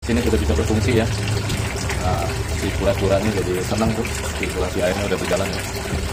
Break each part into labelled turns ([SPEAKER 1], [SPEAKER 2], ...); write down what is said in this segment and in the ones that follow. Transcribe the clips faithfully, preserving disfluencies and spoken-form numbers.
[SPEAKER 1] Sini sudah bisa berfungsi ya. Nah, si kura-kuranya jadi senang tuh, sirkulasi airnya udah berjalan ya.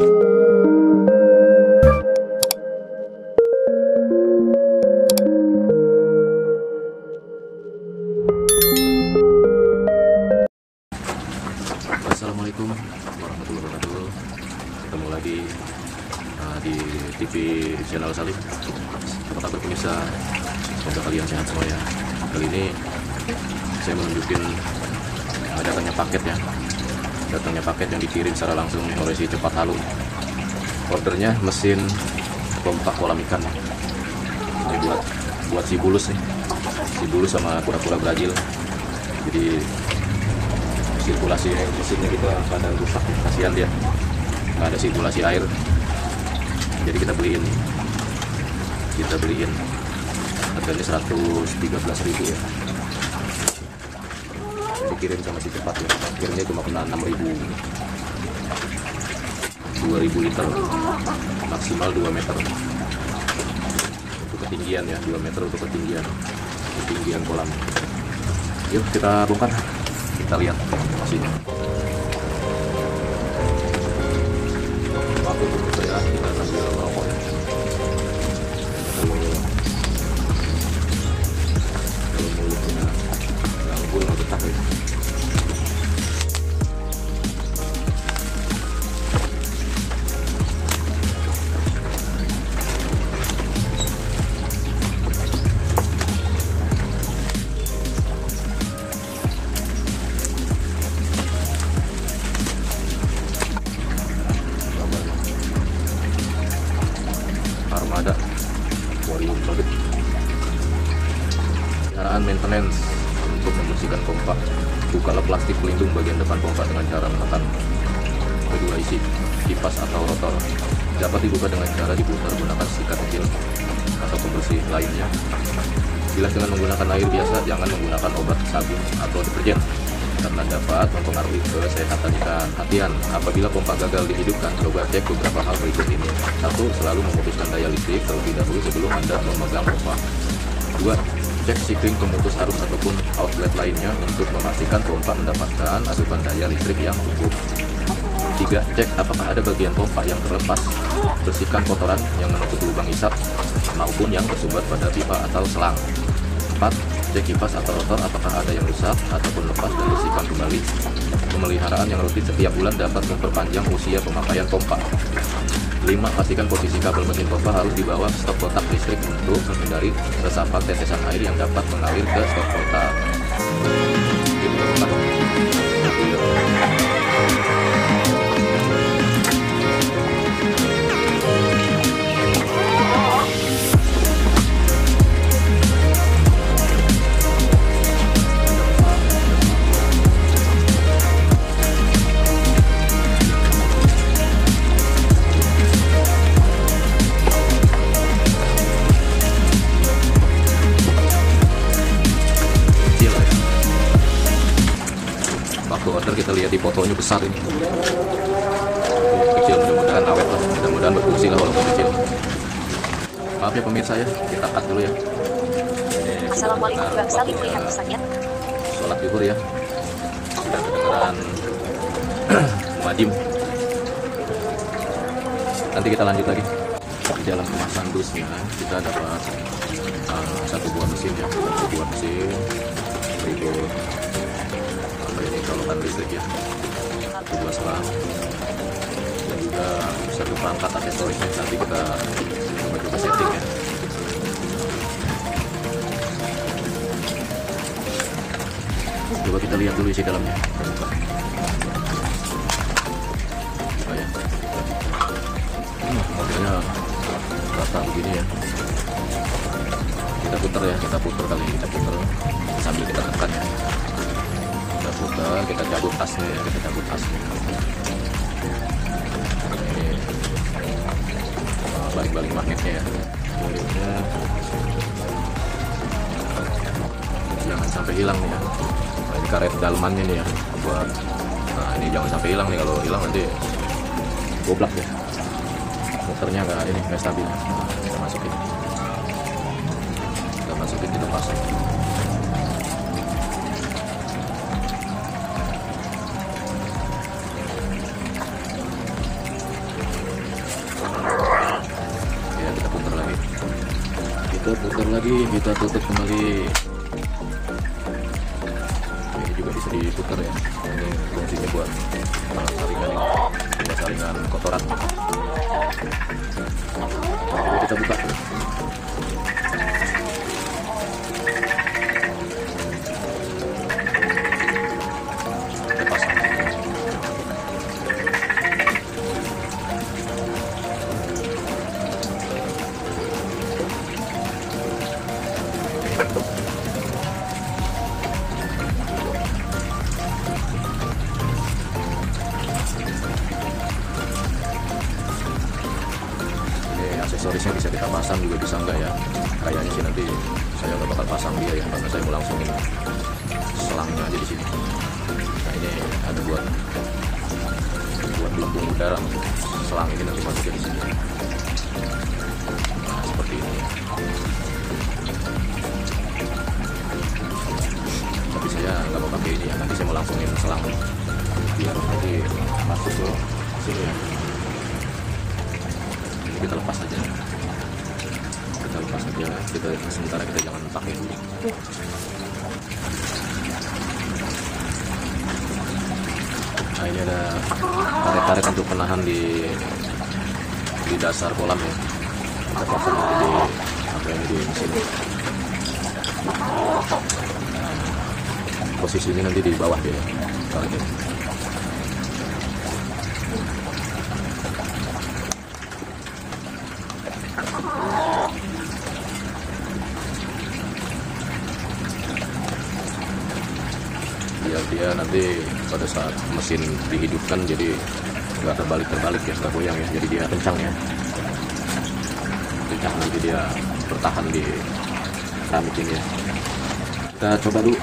[SPEAKER 1] Assalamualaikum warahmatullahi wabarakatuh. Ketemu lagi uh, di T V channel Salim. Apa kabar pemirsa? Semoga kalian sehat semua ya. Kali ini saya menunjukin datangnya paket ya. Datangnya paket yang dikirim secara langsung oleh si Cepat Halu. Ordernya mesin pompa kolam ikan. Ini buat buat si bulus nih. Si bulus sama kura-kura Brazil. Jadi sirkulasi mesinnya kita pada rusak, kasihan dia nggak ada sirkulasi air. Jadi kita beliin kita beliin harganya seratus tiga belas ribu ya, dikirim sama si Cepat ya. Akhirnya cuma kena enam ribu, dua ribu liter, maksimal dua meter untuk ketinggian ya, dua meter untuk ketinggian ketinggian kolam. Yuk kita bongkar, kita lihat mesinnya. Waktu itu saya kita sambil merokok ya. Kalau kalau mulutnya ganggu nggak betah ya. Armada Aquarium Produk. Caraan maintenance untuk membersihkan pompa. Bukalah plastik pelindung bagian depan pompa dengan cara menekan kedua isi kipas atau rotor. Dapat dibuka dengan cara diputar gunakan sikat kecil atau pembersih lainnya. Bilas dengan menggunakan air biasa, jangan menggunakan obat, sabun atau deterjen karena dapat mempengaruhi kesehatan ikan. Hatian, apabila pompa gagal dihidupkan, coba cek beberapa hal berikut ini. Satu, selalu memutuskan daya listrik terlebih dahulu sebelum Anda memegang pompa. Dua, cek sikring pemutus arus ataupun outlet lainnya untuk memastikan pompa mendapatkan asupan daya listrik yang cukup. Tiga, cek apakah ada bagian pompa yang terlepas. Bersihkan kotoran yang menutup lubang isap maupun yang tersumbat pada pipa atau selang. Empat, cek kipas atau rotor apakah ada yang rusak ataupun lepas dan bersihkan kembali. Pemeliharaan yang rutin setiap bulan dapat memperpanjang usia pemakaian pompa. Lima, pastikan posisi kabel mesin pompa harus di bawah stop kotak listrik untuk menghindari resapan tetesan air yang dapat mengalir ke stop kotak. Waktu order kita lihat di fotonya besar ini. Kecil, mudah-mudahan awet lah, mudah-mudahan berfungsi lah walaupun kecil. Maaf ya pemirsa ya, kita cut dulu ya. Ini
[SPEAKER 2] Assalamualaikum Bang Salim, lihat pesannya.
[SPEAKER 1] sholat zuhur ya. Sudah kedengeran muadzin. Nanti kita lanjut lagi. Di dalam kemasan dusnya kita dapat uh, satu buah mesin ya, satu buah mesin berikut apa ini colokan listrik ya, satu buah selang dan juga satu perangkat aksesorisnya. Nanti kita coba-coba setting ya. Coba kita lihat dulu isi dalamnya. Oh ya, hmm, modelnya rata begini ya. Kita putar ya, kita putar kali ini, kita putar sambil kita tekan ya. Kita putar, kita cabut asnya ya, kita cabut asnya. Ini uh, balik-balik magnetnya ya. Baliknya jangan sampai hilang nih ya. Nah, ini karet dalamannya nih ya. Buat, nah ini jangan sampai hilang nih, kalau hilang nanti goblak ya. Muternya nggak ini nggak stabil. Nah, kita masukin. Kita masukin, kita pasang. lagi, kita tutup kembali. Ini juga bisa diputar ya. Ini fungsinya buat uh, saringan, buat saringan kotoran. Coba kita buka. Kita pasang. Aksesorisnya bisa kita pasang juga bisa enggak ya, kayaknya sih nanti saya nggak bakal pasang dia ya, karena saya mau langsungin selangnya aja di sini. Nah ini ada buat buat lambung udara, selang ini nanti masuknya di sini. Nah seperti ini. Tapi saya nggak mau pakai ini ya, nanti saya mau langsungin selang biar nanti masuk ke sini ya. Kita lepas aja, kita lepas aja, kita sementara kita jangan pakai dulu. Nah ini ada karet-karet untuk penahan di di dasar kolam ya. Kita pasang nanti di apa ini di sini. Posisinya nanti di bawah dia karetnya. Biar dia nanti pada saat mesin dihidupkan jadi nggak terbalik-terbalik ya, nggak goyang ya, jadi dia kencang ya, kencang, jadi dia bertahan di keramik ini ya. Kita coba dulu.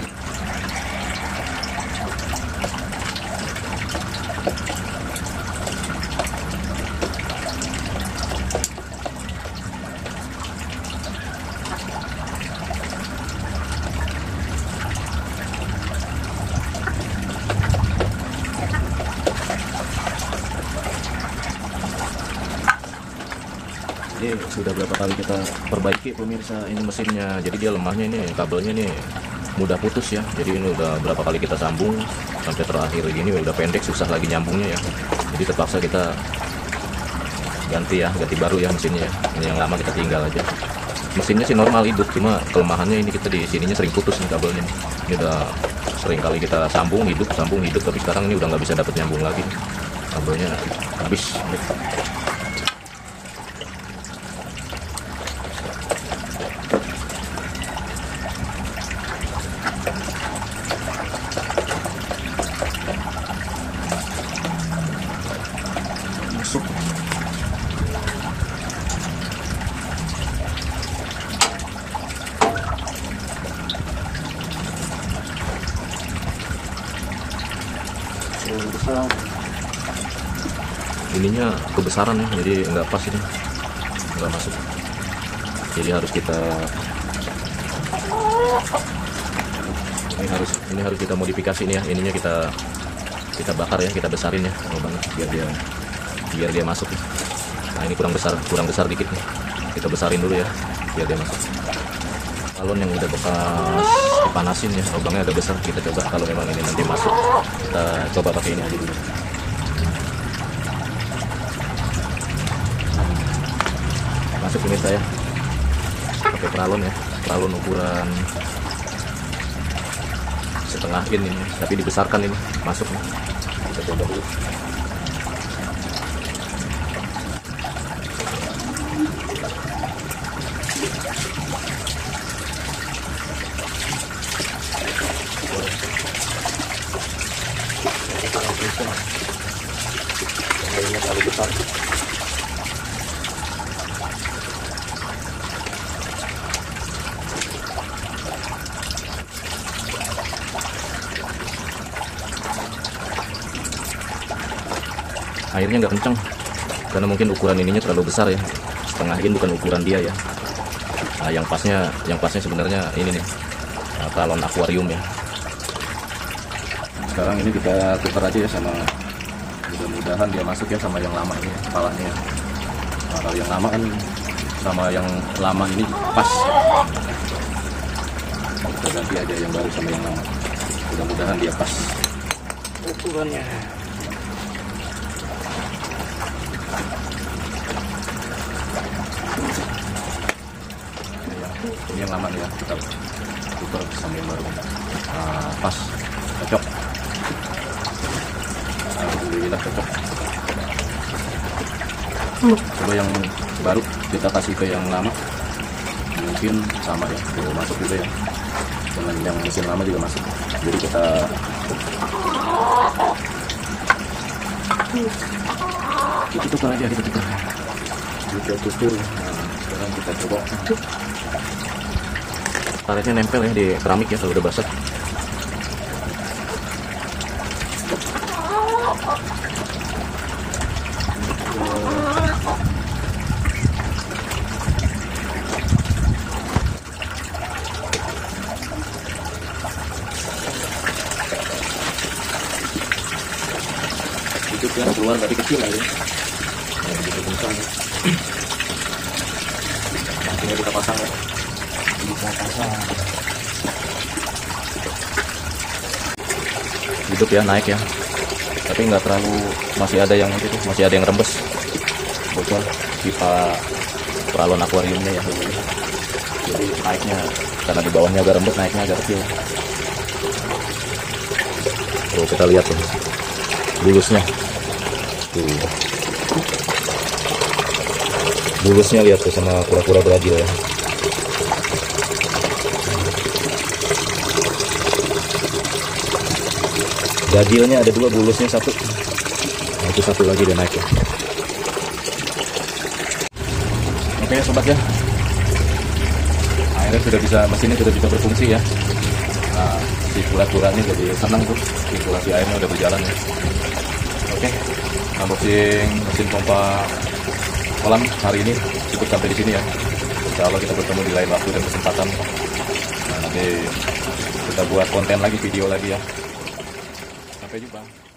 [SPEAKER 1] Ini sudah berapa kali kita perbaiki pemirsa, ini mesinnya, jadi dia lemahnya ini, kabelnya nih mudah putus ya. Jadi ini udah berapa kali kita sambung sampai terakhir gini udah pendek, susah lagi nyambungnya ya. Jadi terpaksa kita ganti ya, ganti baru ya mesinnya ya. Ini yang lama kita tinggal aja. Mesinnya sih normal hidup, cuma kelemahannya ini kita di sininya sering putus nih kabelnya. Ini udah sering kali kita sambung hidup, sambung hidup, tapi sekarang ini udah nggak bisa dapet nyambung lagi, kabelnya habis. Masuk. Ininya kebesaran ya, jadi nggak pas ini, nggak masuk. Jadi harus kita ini harus ini harus kita modifikasi nih ya. Ininya kita kita bakar ya, kita besarin ya, oh banget biar dia biar dia masuk. Nah ini kurang besar, kurang besar dikit nih. Kita besarin dulu ya, biar dia masuk. Balon yang udah bekas dipanasin ya, lubangnya agak besar. Kita coba kalau memang ini nanti masuk, kita coba pakai ini aja dulu. Masuk pemirsa ya, pakai peralon ya, peralon ukuran setengah in ini, tapi dibesarkan ini, masuk nih. Kita coba dulu. Ini terlalu besar. Airnya nggak kencang karena mungkin ukuran ininya terlalu besar ya, setengah in bukan ukuran dia ya. Nah, yang pasnya yang pasnya sebenarnya ini nih, galon akuarium ya. Sekarang ini kita tukar aja ya, sama mudah-mudahan dia masuk ya sama yang lama ini kepalanya. Nah, kalau yang lama kan sama yang lama ini pas. Kita ganti aja yang baru sama yang lama, mudah-mudahan dia pas ukurannya. Ini yang lama nih ya, kita putar sama yang baru. Nah, pas, cocok. Alhamdulillah cocok. Coba yang baru kita kasih ke yang lama, mungkin sama ya, tuh masuk juga ya. Dengan yang mesin lama juga masuk. Jadi kita kita tukar aja, kita tukar. Kita tutur. Nah, sekarang kita coba. Karetnya nempel ya di keramik ya kalau udah basah. Hidup ya, keluar dari kecil aja. Nah, begitu kencang ya. Akhirnya kita pasang ya. Kita pasang. Hidup ya, naik ya. Tapi nggak terlalu, masih ada yang itu tuh, masih ada yang rembes. Bocor pipa peralon akuariumnya ya. Jadi naiknya karena di bawahnya agak rembes, naiknya agak kecil. Tuh kita lihat tuh bulusnya. Tuh. Bulusnya lihat tuh sama kura-kura Brazil ya. Brazilnya ada dua, bulusnya satu. Nah, itu satu lagi dia naik ya. Oke sobat ya, akhirnya sudah bisa, mesinnya sudah bisa berfungsi ya. Nah, si kura-kuranya jadi senang tuh, sirkulasi airnya udah berjalan ya. Oke, unboxing mesin pompa kolam hari ini cukup sampai di sini ya. Insya Allah kita bertemu di lain waktu dan kesempatan. Nah, nanti kita buat konten lagi, video lagi ya. Sampai jumpa.